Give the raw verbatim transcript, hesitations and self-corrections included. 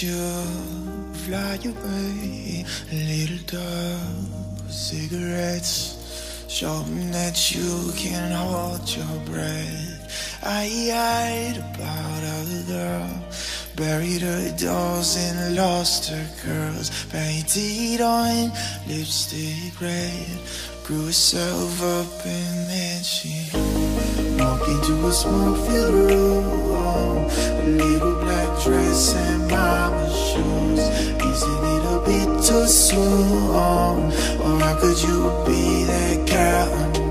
you fly away, a little dove, cigarettes, showing that you can hold your breath. I lied about a girl, buried her dolls and lost her curls, painted on lipstick red, grew herself up and then she walked into a smoke-filled room, a little black dress and mama shoes. Isn't it a bit too soon? Or how could you be that girl?